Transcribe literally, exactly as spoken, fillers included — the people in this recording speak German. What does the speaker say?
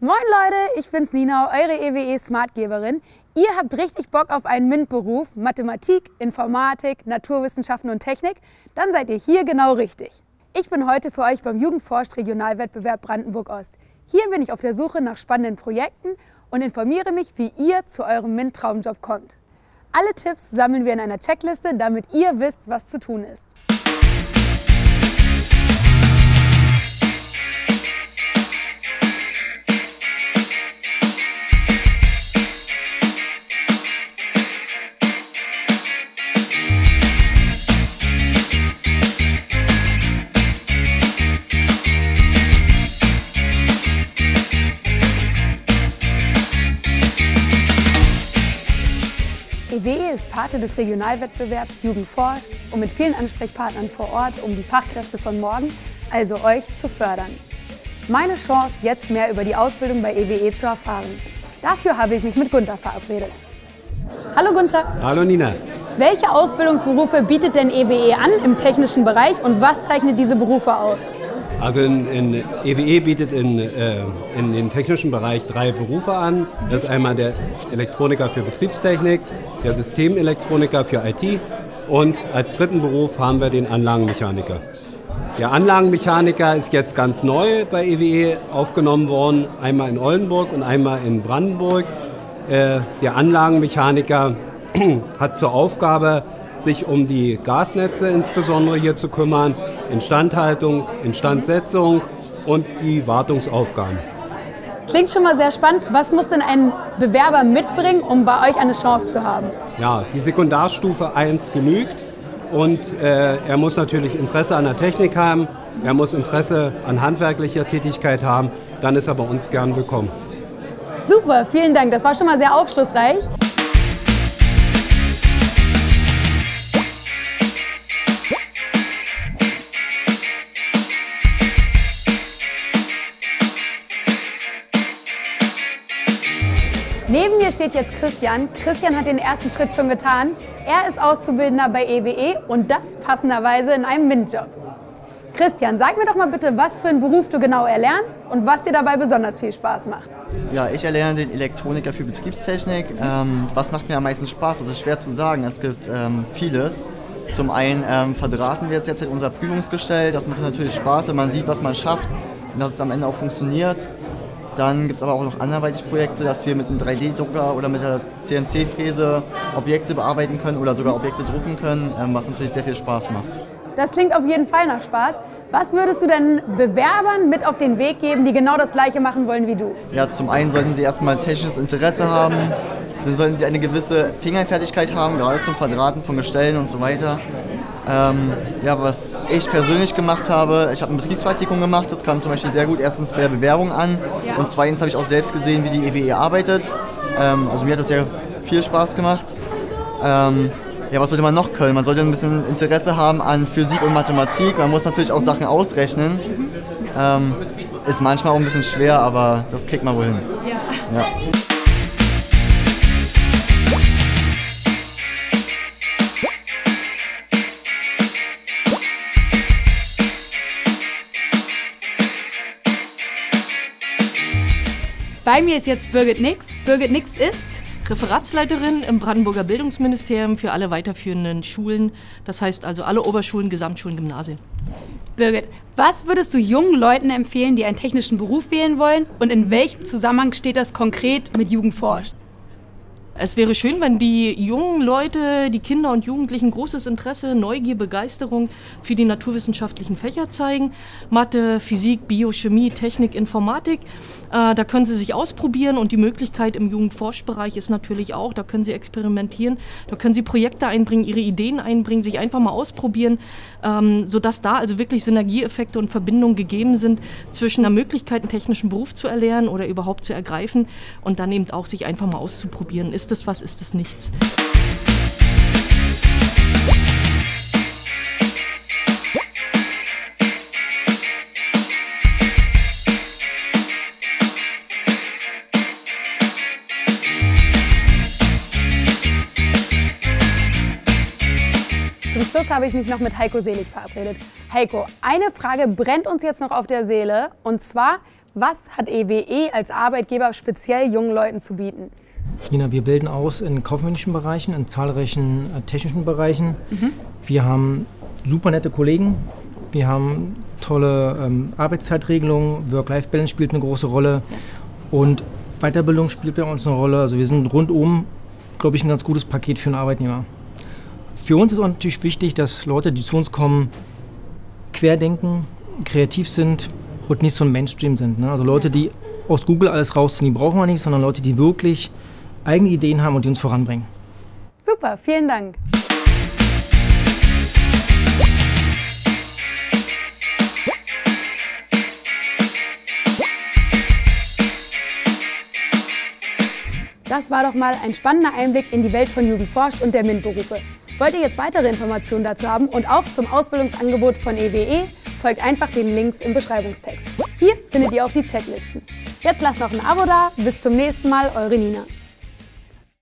Moin Leute, ich bin's Nina, eure E W E-Smartgeberin. Ihr habt richtig Bock auf einen MINT-Beruf, Mathematik, Informatik, Naturwissenschaften und Technik? Dann seid ihr hier genau richtig. Ich bin heute für euch beim Jugendforscht Regionalwettbewerb Brandenburg-Ost. Hier bin ich auf der Suche nach spannenden Projekten und informiere mich, wie ihr zu eurem MINT-Traumjob kommt. Alle Tipps sammeln wir in einer Checkliste, damit ihr wisst, was zu tun ist. E W E ist Pate des Regionalwettbewerbs Jugendforscht und mit vielen Ansprechpartnern vor Ort, um die Fachkräfte von morgen, also euch, zu fördern. Meine Chance, jetzt mehr über die Ausbildung bei E W E zu erfahren. Dafür habe ich mich mit Gunther verabredet. Hallo Gunther. Hallo Nina. Welche Ausbildungsberufe bietet denn E W E an im technischen Bereich und was zeichnet diese Berufe aus? Also in, in E W E bietet in, äh, in den technischen Bereich drei Berufe an. Das ist einmal der Elektroniker für Betriebstechnik, der Systemelektroniker für I T und als dritten Beruf haben wir den Anlagenmechaniker. Der Anlagenmechaniker ist jetzt ganz neu bei E W E aufgenommen worden, einmal in Oldenburg und einmal in Brandenburg. Äh, der Anlagenmechaniker hat zur Aufgabe, sich um die Gasnetze insbesondere hier zu kümmern, Instandhaltung, Instandsetzung und die Wartungsaufgaben. Klingt schon mal sehr spannend. Was muss denn ein Bewerber mitbringen, um bei euch eine Chance zu haben? Ja, die Sekundarstufe eins genügt und äh, er muss natürlich Interesse an der Technik haben, er muss Interesse an handwerklicher Tätigkeit haben, dann ist er bei uns gern willkommen. Super, vielen Dank. Das war schon mal sehr aufschlussreich. Neben mir steht jetzt Christian. Christian hat den ersten Schritt schon getan. Er ist Auszubildender bei E W E und das passenderweise in einem MINT-Job. Christian, sag mir doch mal bitte, was für einen Beruf du genau erlernst und was dir dabei besonders viel Spaß macht. Ja, ich erlerne den Elektroniker für Betriebstechnik. Ähm, was macht mir am meisten Spaß? Das ist schwer zu sagen. Es gibt ähm, vieles. Zum einen ähm, verdrahten wir jetzt, jetzt unser Prüfungsgestell. Das macht natürlich Spaß, wenn man sieht, was man schafft und dass es am Ende auch funktioniert. Dann gibt es aber auch noch anderweitig Projekte, dass wir mit einem drei D Drucker oder mit der C N C-Fräse Objekte bearbeiten können oder sogar Objekte drucken können, was natürlich sehr viel Spaß macht. Das klingt auf jeden Fall nach Spaß. Was würdest du denn Bewerbern mit auf den Weg geben, die genau das Gleiche machen wollen wie du? Ja, zum einen sollten sie erstmal technisches Interesse haben, dann sollten sie eine gewisse Fingerfertigkeit haben, gerade zum Verdrahten von Gestellen und so weiter. Ähm, ja, was ich persönlich gemacht habe, ich habe ein Betriebspraktikum gemacht, das kam zum Beispiel sehr gut erstens bei der Bewerbung an und zweitens habe ich auch selbst gesehen, wie die E W E arbeitet. Ähm, also mir hat das sehr viel Spaß gemacht. Ähm, ja, was sollte man noch können? Man sollte ein bisschen Interesse haben an Physik und Mathematik, man muss natürlich auch Sachen ausrechnen. Ähm, ist manchmal auch ein bisschen schwer, aber das kriegt man wohl hin. Ja. Ja. Bei mir ist jetzt Birgit Nix. Birgit Nix ist Referatsleiterin im Brandenburger Bildungsministerium für alle weiterführenden Schulen. Das heißt also alle Oberschulen, Gesamtschulen, Gymnasien. Birgit, was würdest du jungen Leuten empfehlen, die einen technischen Beruf wählen wollen? Und in welchem Zusammenhang steht das konkret mit Jugendforscht? Es wäre schön, wenn die jungen Leute, die Kinder und Jugendlichen großes Interesse, Neugier, Begeisterung für die naturwissenschaftlichen Fächer zeigen. Mathe, Physik, Biochemie, Technik, Informatik. Äh, da können sie sich ausprobieren und die Möglichkeit im Jugendforschbereich ist natürlich auch, da können sie experimentieren, da können sie Projekte einbringen, ihre Ideen einbringen, sich einfach mal ausprobieren, ähm, sodass da also wirklich Synergieeffekte und Verbindungen gegeben sind zwischen der Möglichkeit, einen technischen Beruf zu erlernen oder überhaupt zu ergreifen und dann eben auch sich einfach mal auszuprobieren. Ist das was, ist das nichts? Zum Schluss habe ich mich noch mit Heiko Selig verabredet. Heiko, eine Frage brennt uns jetzt noch auf der Seele und zwar, Was hat E W E als Arbeitgeber speziell jungen Leuten zu bieten? Nina, wir bilden aus in kaufmännischen Bereichen, in zahlreichen äh, technischen Bereichen. Mhm. Wir haben super nette Kollegen, wir haben tolle ähm, Arbeitszeitregelungen, Work-Life-Balance spielt eine große Rolle und Weiterbildung spielt bei uns eine Rolle. Also wir sind rundum, glaube ich, ein ganz gutes Paket für einen Arbeitnehmer. Für uns ist auch natürlich wichtig, dass Leute, die zu uns kommen, querdenken, kreativ sind und nicht so ein Mainstream sind. Ne? Also Leute, die aus Google alles rausziehen, die brauchen wir nicht, sondern Leute, die wirklich eigene Ideen haben und die uns voranbringen. Super, vielen Dank. Das war doch mal ein spannender Einblick in die Welt von Jugend forscht und der MINT-Berufe. Wollt ihr jetzt weitere Informationen dazu haben und auch zum Ausbildungsangebot von E W E, folgt einfach den Links im Beschreibungstext. Hier findet ihr auch die Checklisten. Jetzt lasst noch ein Abo da. Bis zum nächsten Mal, eure Nina.